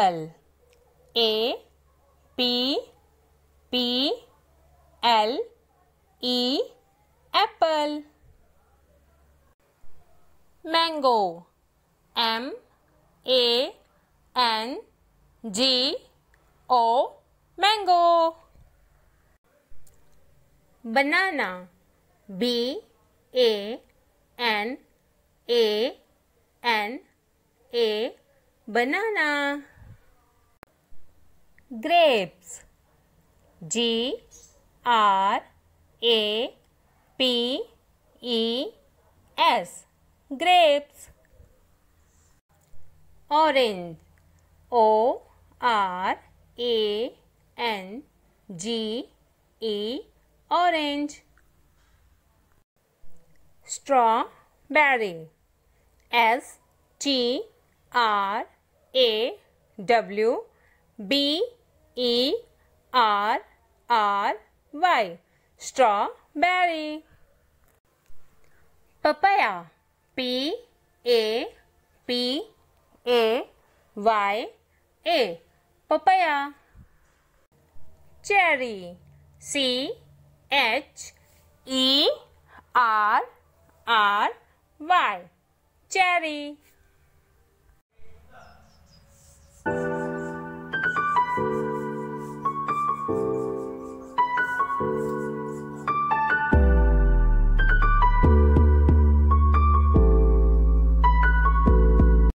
apple. A P P L E apple. Mango. M A N G O mango. Banana. B A N A N A banana. Grapes. G R A P E S grapes. Orange. O R A N G E orange. Strawberry. S T R A W B E R R Y strawberry. Papaya. P A P A Y A papaya. Cherry. C H E R R Y cherry.